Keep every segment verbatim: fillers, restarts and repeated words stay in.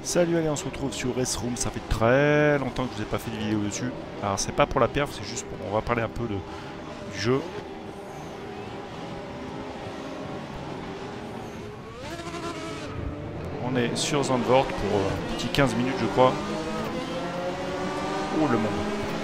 Salut, allez, on se retrouve sur Race Room. Ça fait très longtemps que je vous ai pas fait de vidéo dessus. Alors, c'est pas pour la perf, c'est juste pour. On va parler un peu de, du jeu. On est sur Zandvoort pour un petit quinze minutes, je crois. Oh, le monde.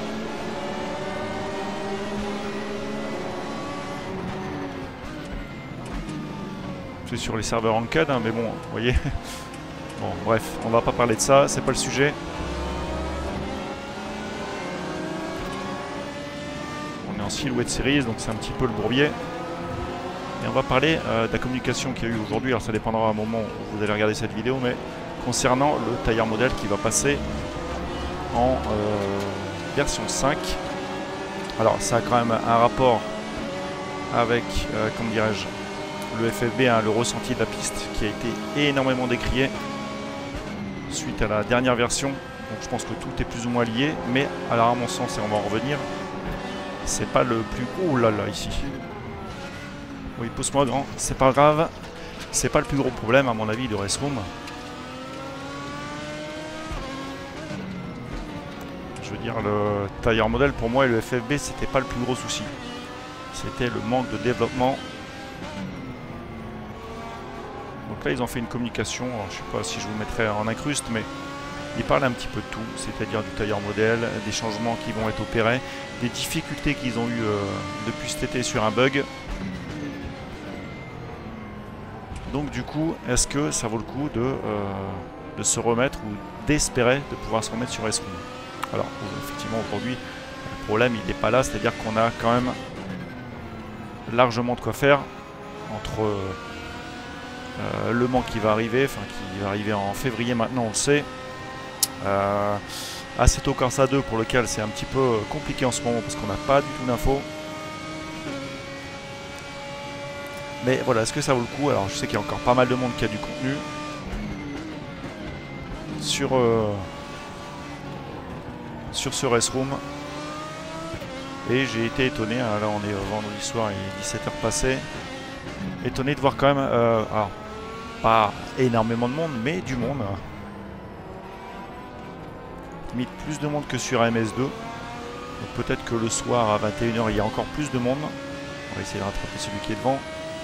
C'est sur les serveurs en C A D, hein, mais bon, vous voyez. Bon, bref, on va pas parler de ça, c'est pas le sujet. On est en Silhouette Series, donc c'est un petit peu le bourbier. Et on va parler euh, de la communication qu'il y a eu aujourd'hui. Alors ça dépendra à un moment où vous allez regarder cette vidéo, mais concernant le tire model qui va passer en euh, version cinq. Alors ça a quand même un rapport avec, euh, comment dirais-je, le F F B, hein, le ressenti de la piste qui a été énormément décrié suite à la dernière version. Donc je pense que tout est plus ou moins lié, mais alors à mon sens, et on va en revenir, c'est pas le plus... Oh là là, ici. Oui, pousse-moi grand, c'est pas grave. C'est pas le plus gros problème à mon avis de Race Room. Je veux dire, le tire model pour moi et le F F B, c'était pas le plus gros souci. C'était le manque de développement. Donc là, ils ont fait une communication, alors, je ne sais pas si je vous mettrai en incruste, mais ils parlent un petit peu de tout, c'est-à-dire du tire model, des changements qui vont être opérés, des difficultés qu'ils ont eues euh, depuis cet été sur un bug. Donc du coup, est-ce que ça vaut le coup de, euh, de se remettre ou d'espérer de pouvoir se remettre sur Race Room? Alors, effectivement, aujourd'hui, le problème, il n'est pas là, c'est-à-dire qu'on a quand même largement de quoi faire entre... Euh, Euh, Le Mans qui va arriver, enfin qui va arriver en février maintenant, on le sait. Euh, Assetto Corsa deux pour lequel c'est un petit peu compliqué en ce moment parce qu'on n'a pas du tout d'infos. Mais voilà, est-ce que ça vaut le coup? Alors je sais qu'il y a encore pas mal de monde qui a du contenu sur, euh, sur ce Race Room. Et j'ai été étonné, hein, là on est vendredi soir, il est dix-sept heures passées. Étonné de voir quand même... Euh, alors, pas énormément de monde, mais du monde. Limite plus de monde que sur M S deux. Donc peut-être que le soir à vingt et une heures, il y a encore plus de monde. On va essayer de rattraper celui qui est devant.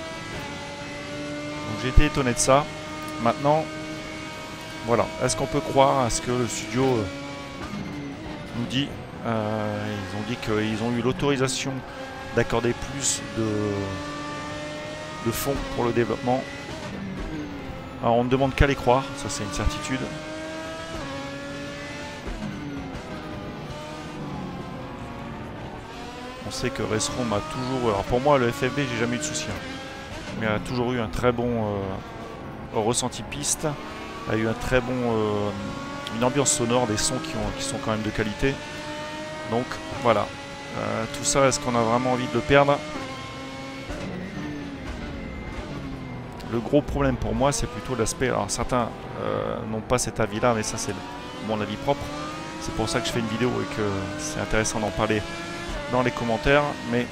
Donc j'ai été étonné de ça. Maintenant, voilà. Est-ce qu'on peut croire à ce que le studio euh, nous dit? euh, Ils ont dit qu'ils ont eu l'autorisation d'accorder plus de, de fonds pour le développement. Alors on ne demande qu'à les croire, ça c'est une certitude. On sait que Race Room a toujours... Alors pour moi le F F B j'ai jamais eu de soucis. Hein, mais a toujours eu un très bon euh, ressenti piste. A eu un très bon... Euh, une ambiance sonore, des sons qui, ont, qui sont quand même de qualité. Donc voilà. Euh, tout ça, est-ce qu'on a vraiment envie de le perdre? Le gros problème pour moi, c'est plutôt l'aspect... Alors certains euh, n'ont pas cet avis-là, mais ça c'est mon avis propre. C'est pour ça que je fais une vidéo et que c'est intéressant d'en parler dans les commentaires. Mais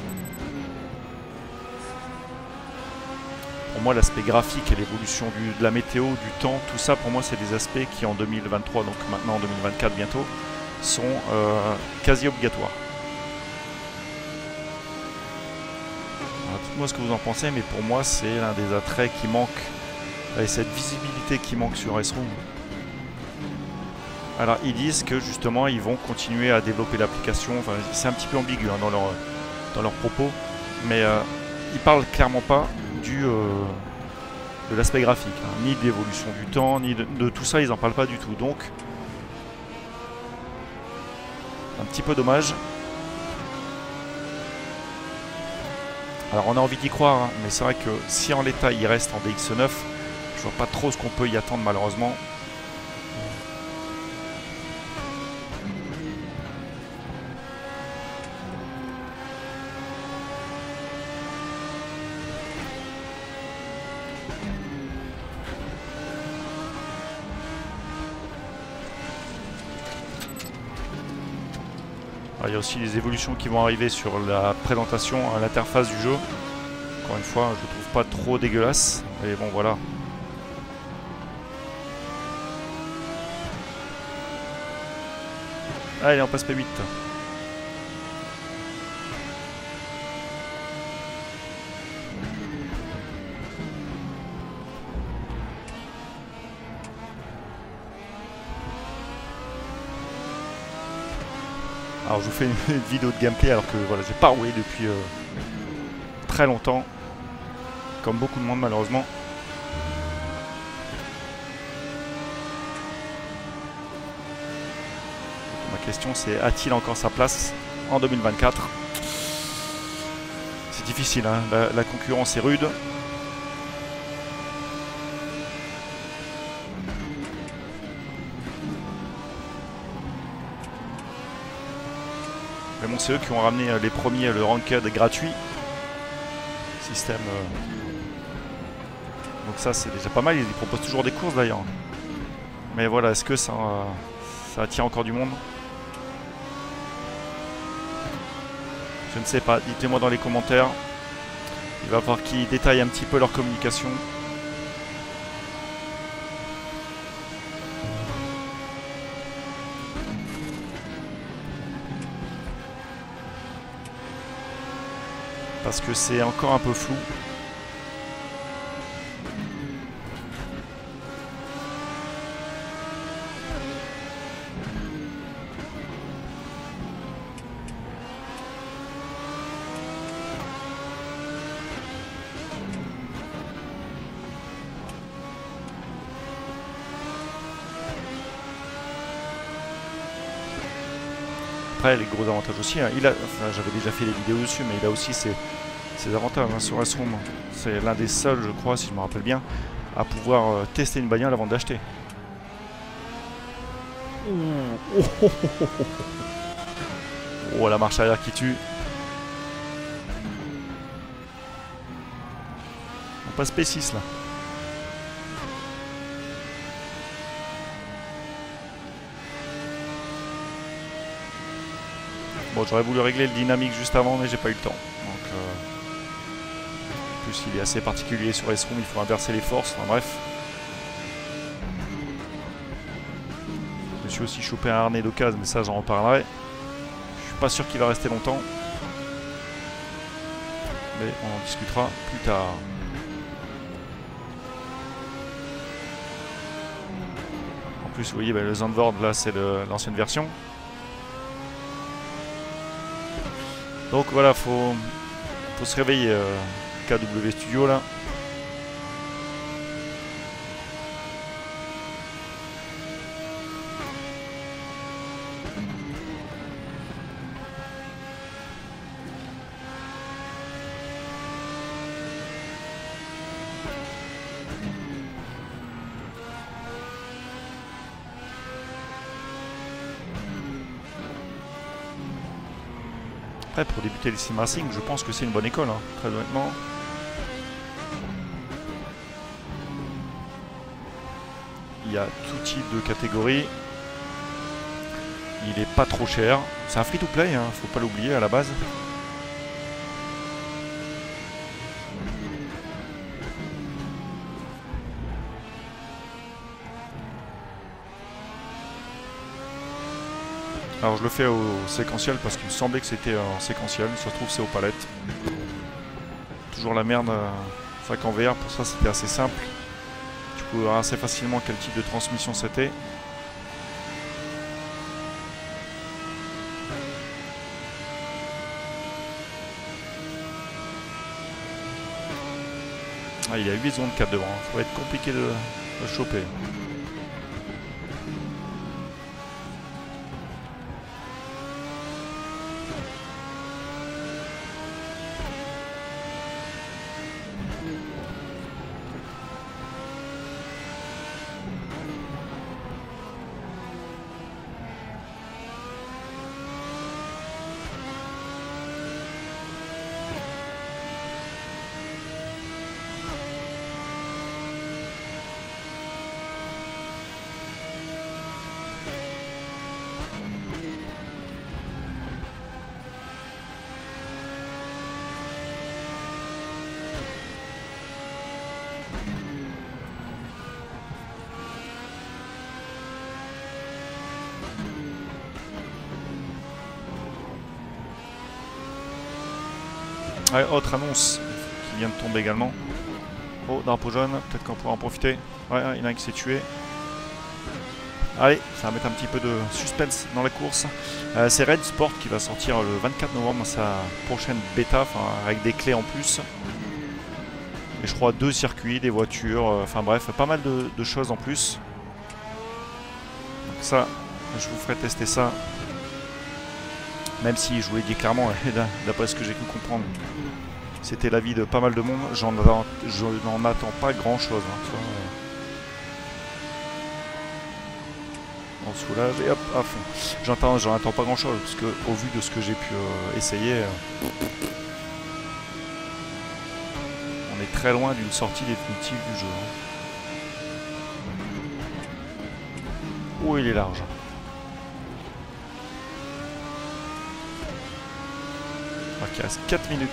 pour moi, l'aspect graphique et l'évolution de la météo, du temps, tout ça, pour moi, c'est des aspects qui en deux mille vingt-trois, donc maintenant en deux mille vingt-quatre bientôt, sont euh, quasi obligatoires. Dites-moi ce que vous en pensez, mais pour moi c'est l'un des attraits qui manque, et cette visibilité qui manque sur Race Room. Alors ils disent que justement ils vont continuer à développer l'application, enfin, c'est un petit peu ambigu hein, dans leur dans leurs propos, mais euh, ils parlent clairement pas du euh, de l'aspect graphique, hein, ni de l'évolution du temps, ni de, de tout ça, ils en parlent pas du tout. Donc un petit peu dommage. Alors on a envie d'y croire, hein, mais c'est vrai que si en l'état il reste en D X neuf, je vois pas trop ce qu'on peut y attendre malheureusement. Alors, il y a aussi les évolutions qui vont arriver sur la présentation, l'interface du jeu. Encore une fois, je ne trouve pas trop dégueulasse. Mais bon, voilà. Allez, on passe P huit. Alors je vous fais une vidéo de gameplay alors que voilà, j'ai pas roulé depuis euh, très longtemps, comme beaucoup de monde malheureusement. Donc, ma question c'est, a-t-il encore sa place en deux mille vingt-quatre? C'est difficile, hein, la, la concurrence est rude. Mais bon, c'est eux qui ont ramené les premiers, le ranked gratuit. Système. Euh... Donc ça, c'est déjà pas mal. Ils proposent toujours des courses d'ailleurs. Mais voilà, est-ce que ça, euh, ça attire encore du monde? Je ne sais pas. Dites-moi dans les commentaires. Il va falloir qu'ils détaillent un petit peu leur communication. Parce que c'est encore un peu flou. Après, les gros avantages aussi, hein, il a, enfin, j'avais déjà fait des vidéos dessus, mais il a aussi ses, ses avantages hein, sur S-ROM. C'est l'un des seuls, je crois, si je me rappelle bien, à pouvoir euh, tester une bagnole avant d'acheter. Oh, oh, oh, oh, oh. Oh, la marche arrière qui tue. On passe P six là. Bon, j'aurais voulu régler le dynamique juste avant, mais j'ai pas eu le temps. Donc, euh... en plus, il est assez particulier sur S-ROM, il faut inverser les forces. Enfin, bref. Je me suis aussi chopé un harnais d'occasion, mais ça, j'en reparlerai. Je suis pas sûr qu'il va rester longtemps. Mais on en discutera plus tard. En plus, vous voyez, bah, le Zandvoort, là, c'est l'ancienne version. Donc voilà, faut, faut se réveiller, euh, K W Studio là. Après, pour débuter le sim racing, je pense que c'est une bonne école, hein, très honnêtement. Il y a tout type de catégories. Il est pas trop cher. C'est un free-to-play, hein, faut pas l'oublier à la base. Alors je le fais au séquentiel parce qu'il me semblait que c'était en séquentiel, ça se trouve c'est aux palettes. Toujours la merde, sac en V R, pour ça c'était assez simple. Tu peux voir assez facilement quel type de transmission c'était. Ah, il y a huit secondes quatre devant, ça va être compliqué de le choper. Ouais, autre annonce qui vient de tomber également. Oh, drapeau jaune, peut-être qu'on pourra en profiter. Ouais, il y en a un qui s'est tué. Allez, ça va mettre un petit peu de suspense dans la course. Euh, c'est Red Sport qui va sortir le vingt-quatre novembre sa prochaine bêta, avec des clés en plus. Et je crois deux circuits, des voitures, enfin euh, bref, pas mal de, de choses en plus. Donc ça, je vous ferai tester ça. Même si je vous l'ai dit clairement, d'après ce que j'ai pu comprendre, c'était l'avis de pas mal de monde. J'en n'en attends pas grand chose. Hein, on soulage et hop, à fond. J'entends, j'en attends pas grand chose parce que au vu de ce que j'ai pu euh, essayer, euh, on est très loin d'une sortie définitive du jeu. Hein. Oh, il est large. Alors qu'il reste quatre minutes.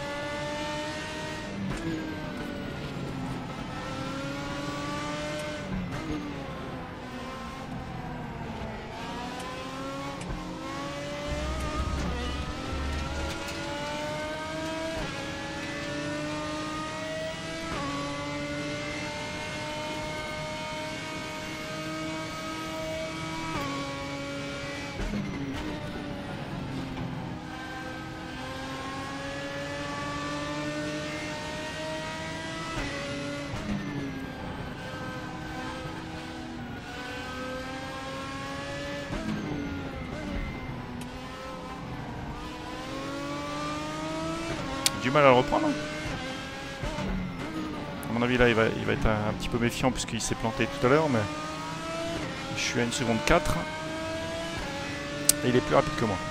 Du mal à le reprendre. À mon avis là il va, il va être un, un petit peu méfiant puisqu'il s'est planté tout à l'heure, mais je suis à une seconde quatre et il est plus rapide que moi.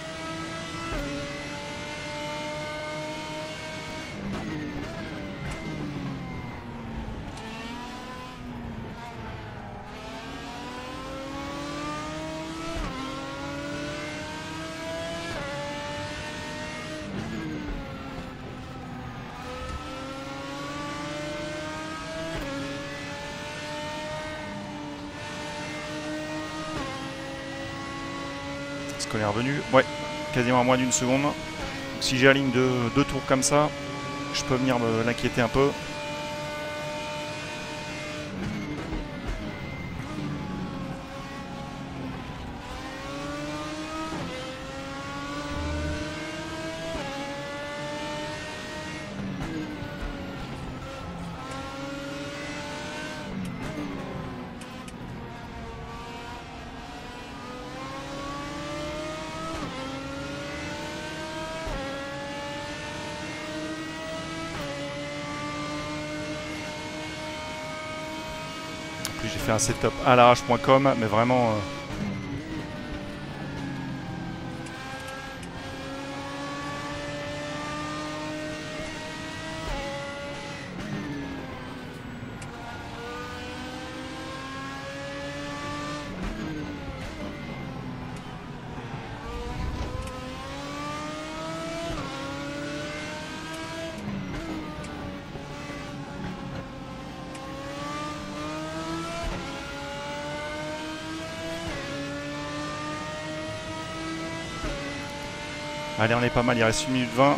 Est-ce qu'on est revenu? Ouais, quasiment à moins d'une seconde. Donc, si j'aligne deux, deux tours comme ça, je peux venir me l'inquiéter un peu. J'ai fait un setup à l'arrache point com, mais vraiment... Euh... Allez, on est pas mal, il reste une minute vingt.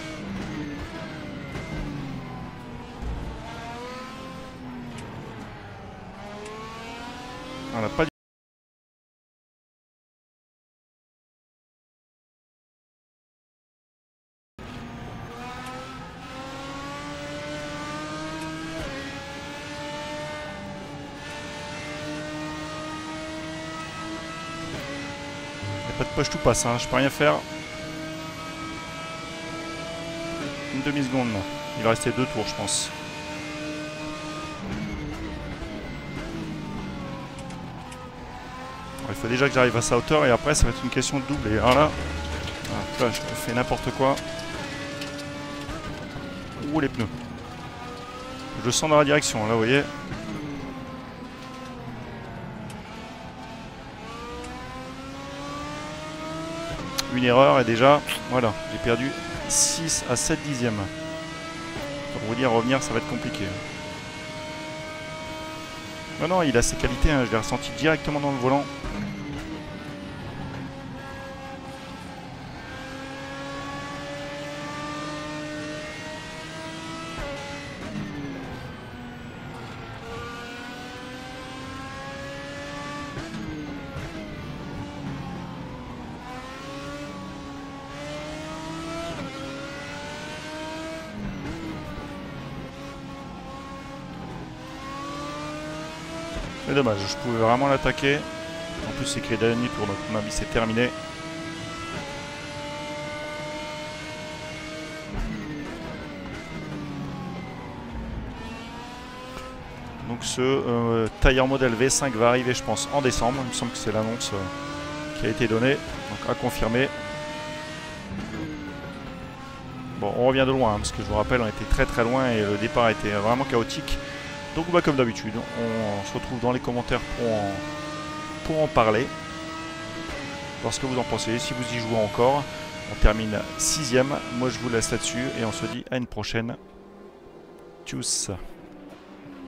On n'a pas du... Il n'y a pas de poche tout passe, hein. Je peux rien faire. Une demi-seconde. Il va rester deux tours, je pense. Alors, il faut déjà que j'arrive à sa hauteur et après ça va être une question de double. Et alors là, là je fais n'importe quoi. Ouh, les pneus. Je sens dans la direction, là, vous voyez. Une erreur et déjà, voilà, j'ai perdu six à sept dixièmes. Pour vous dire, revenir, ça va être compliqué. Non, non, il a ses qualités, hein, je l'ai ressenti directement dans le volant. Mais dommage, je pouvais vraiment l'attaquer. En plus, c'est écrit dernier tour, donc mon avis c'est terminé. Donc ce euh, Tire Model V cinq va arriver, je pense, en décembre. Il me semble que c'est l'annonce euh, qui a été donnée. Donc à confirmer. Bon, on revient de loin, hein, parce que je vous rappelle, on était très très loin et le départ était vraiment chaotique. Donc bah, comme d'habitude, on se retrouve dans les commentaires pour en, pour en parler. Voir ce que vous en pensez, si vous y jouez encore. On termine sixième. Moi je vous laisse là-dessus et on se dit à une prochaine. Tchuss.